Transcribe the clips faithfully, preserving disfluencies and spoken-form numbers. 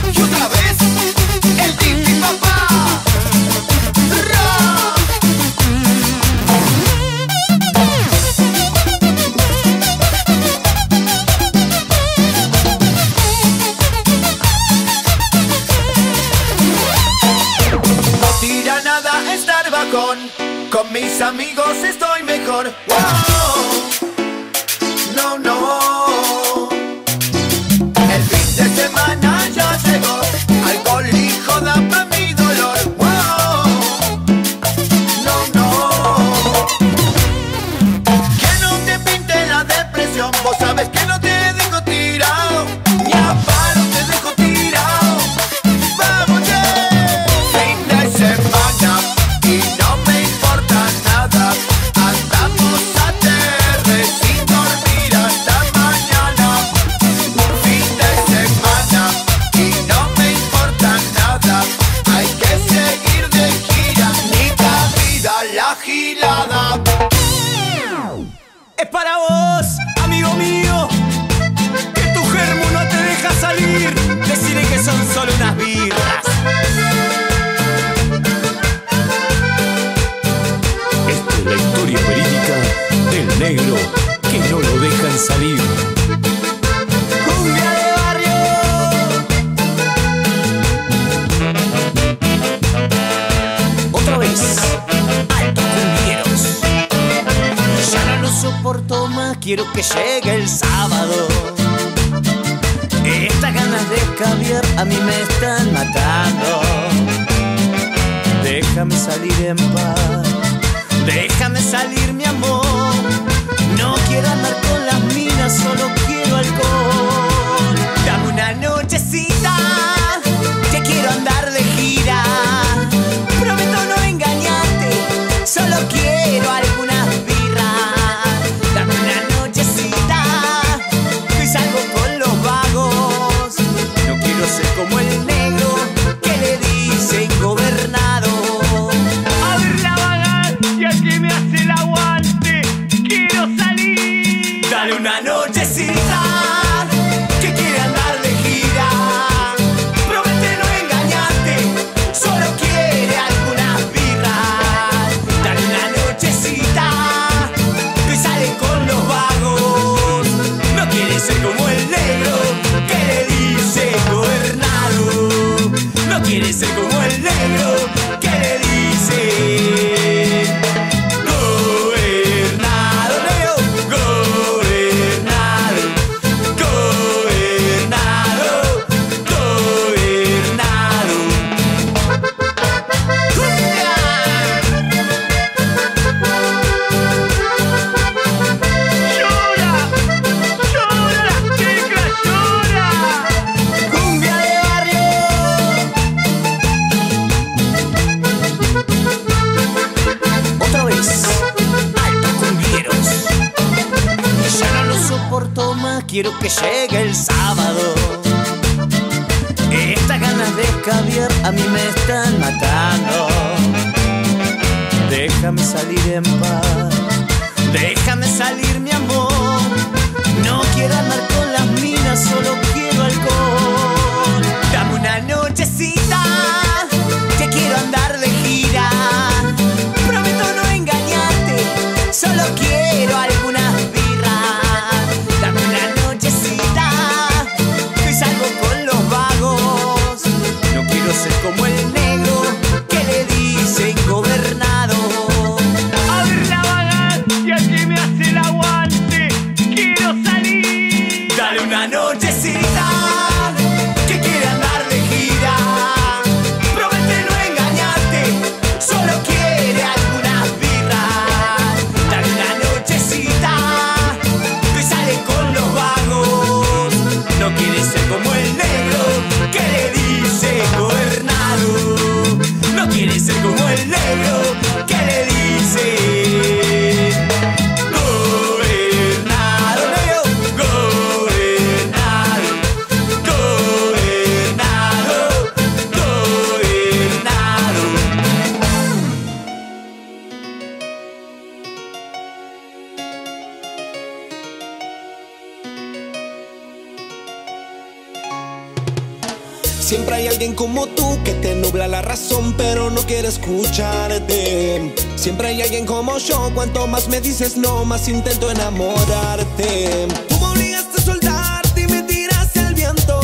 Y otra vez, el Titi Papá. No tira nada estar bajón, con mis amigos estoy mejor. Wow. No, no. El fin de semana ya llegó, alcohol y joda pa' mi dolor. Wow. No, no. Que no te pinte la depresión, vos sabes que no te dejo tirado, ni a palo te dejo tirado. Vamos ya. Fin de semana y no me importa nada, andamos a terre sin dormir hasta mañana. Fin de semana y no me importa nada, hay que seguir de gira, ni vida la gilada. Es para vos, amigo mío, que tu germo no te deja salir. Decirle que son solo unas birras. Esta es la historia verídica del negro que no lo dejan salir. Cumbia de barrio. Otra vez, altos cumbieros. Ya no lo soporto más, quiero que llegue el sábado. Estas ganas de escabiar a mí me están matando. Déjame salir en paz, déjame salir mi amor. No quiero andar con las minas, solo quiero alcohol. Dame una nochecita, que quiero andar de gira. Prometo no engañarte, solo quiero algunas birras. Dame una nochecita, que salgo con los vagos. No quiero ser como el negro que le dicen gobernado. A ver la vagancia que me hace el aguante, quiero salir. Dale una nochecita, que quiere andar de gira. Promete no engañarte, solo quiere algunas birras. Dale una nochecita, que sale con los vagos. No quiere ser como el negro que le dice gobernado. No quiere ser como el negro que le dice gobernado. Negro, gobernado, gobernado, gobernado. ¡Cumbia! Llora, llora la chica, llora. Cumbia de barrio. Otra vez, altos cumbieros. Ya no lo soporto más, quiero que llegue el sábado. Estas ganas de escabiar a mí me están matando. Déjame salir en paz, déjame salir mi amor. No quiero andar con las minas, solo quiero alcohol. Dame una nochecita, que quiero andar de gira. Prometo no engañarte, solo quiero algunas birras. Dame una nochecita, que salgo con los vagos. No quiero ser como el negro que le dicen gobernado. A ver la vagancia que me hace el aguante, quiero salir. Dale una nochecita, Siempre hay alguien como tú que te nubla la razón, pero no quiere escucharte. Siempre hay alguien como yo, cuanto más me dices no, más intento enamorarte. Tú me obligaste a soltarte y me tiraste al viento.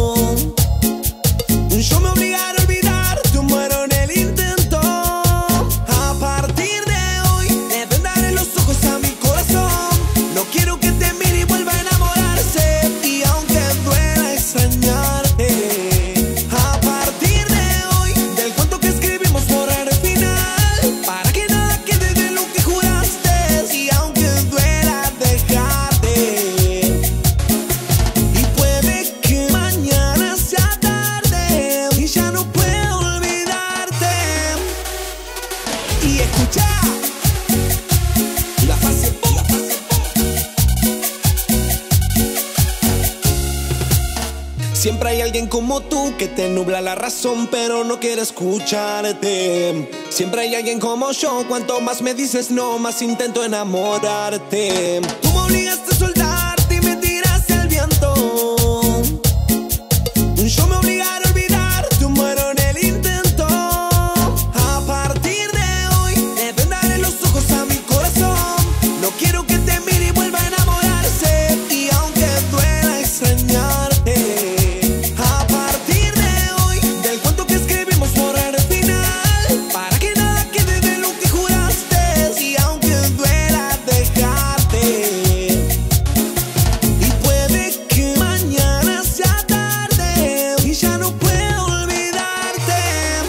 Yo me obligaré a olvidarte, muero en el intento. A partir de hoy le vendaré los ojos a mi corazón. No quiero que te mire y vuelva a enamorarse. Y aunque duela extrañarte, a partir de hoy del cuento que escribimos borrar el final, para que nada quede de lo que juraste. Y aunque duela dejarte, y puede que mañana sea tarde y ya no puedo olvidarte. Y escucha la fase, la fase. Siempre hay alguien como tú que te nubla la razón, pero no quiere escucharte. Siempre hay alguien como yo, cuanto más me dices no, más intento enamorarte. Tú me obligaste a soltarte y me tiraste al viento. Yo me obligaré a olvidarte, muero en el intento. A partir de hoy le vendaré los ojos a mi corazón. No quiero que te mire y vuelva a enamorarse. Y aunque duela extrañarte, a partir de hoy del cuento que escribimos borrar el final, para que nada quede de lo que juraste. Y aunque duela dejarte, y puede que mañana sea tarde y ya no puedo olvidarte.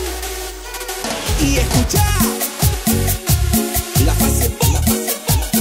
Y escucha la fase, la fase.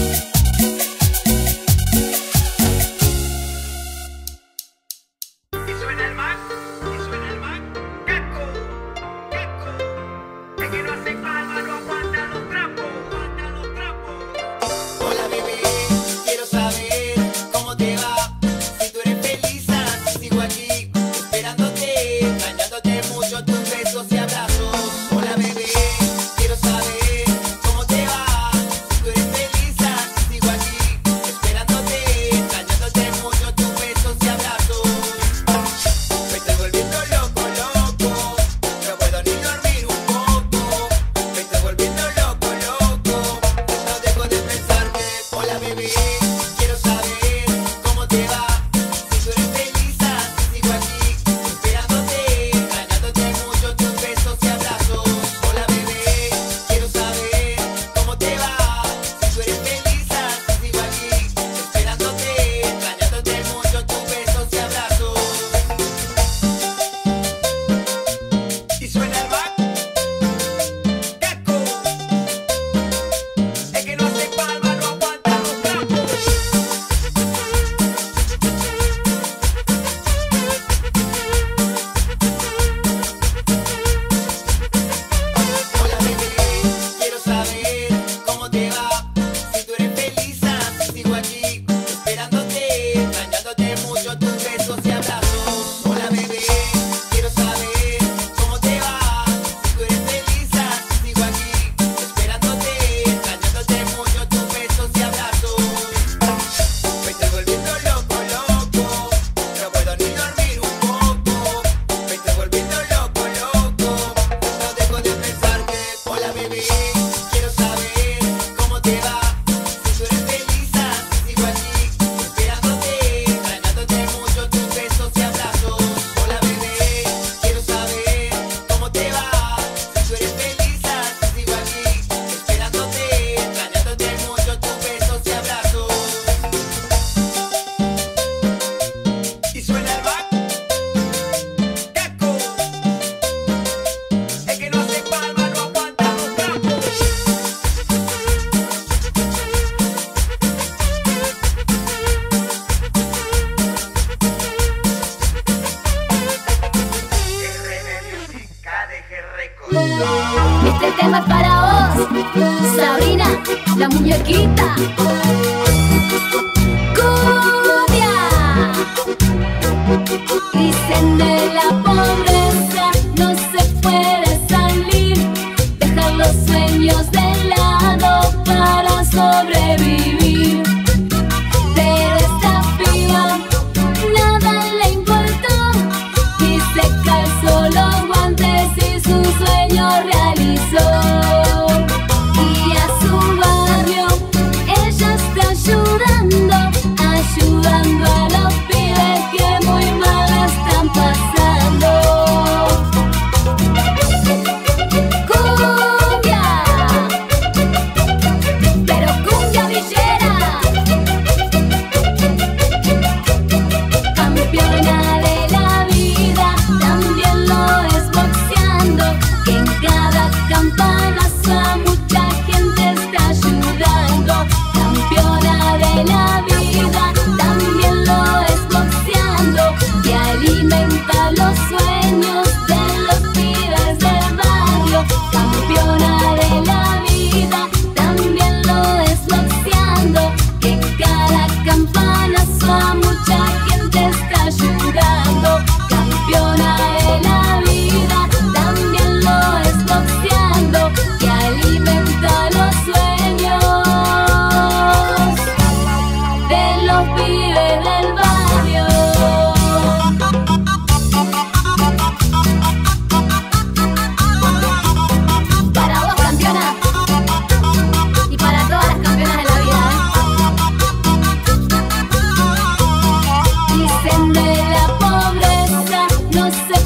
Y suena el man, y suena el man. Caco, caco. Es que no hace palma, no aguanta los trapos, aguanta los trapos. Hola bebé, quiero saber cómo te va. Si tú eres feliz, así sigo aquí, esperándote, extrañándote mucho tus besos y abrazos. Hola bebé, quiero saber cómo te va. Si tú eres feliz, así sigo aquí, esperándote, extrañándote mucho tus besos y abrazos. Me estoy volviendo loco, loco. No puedo ni dormir un poco. Me estoy volviendo loco, loco. No dejo de pensarte. Hola bebé, quiero saber cómo te va. Si tú eres feliz, así sigo aquí, esperándote, extrañándote mucho tus besos y abrazos. Hola bebé, quiero saber cómo te va. Si tú eres feliz, así sigo aquí, esperándote, extrañándote mucho tus besos y abrazos. Y suena el back, caco. Es que no hace palma, no aguanta los trapos. Hola bebé, quiero saber cómo te va. Si tú eres feliz, así sigo aquí, esperándote, extrañándote mucho tus besos y abrazos. Hola bebé, quiero saber cómo te va. Si tú eres feliz, así sigo aquí, esperándote, extrañándote mucho tus besos y abrazos. Me estoy volviendo loco, loco. No puedo ni dormir un poco. Me estoy volviendo loco, loco. No dejo de pensarte. Hola bebé, quiero saber cómo te va. Si tú eres feliz, así sigo aquí, esperándote, extrañándote mucho tus besos y abrazos. Hola bebé, quiero saber cómo te va. Si tú eres feliz, así sigo aquí, esperándote, extrañándote mucho tus besos y abrazos. Y suena el back, caco. Es que no hace palma, no aguanta los trapos. Este tema es para vos, Sabrina, la muñequita. Cumbia. Dicen de la pobreza no se puede salir, dejar los sueños de lado para sobrevivir. Pero esta piba nada le importó y se cayó. conocer.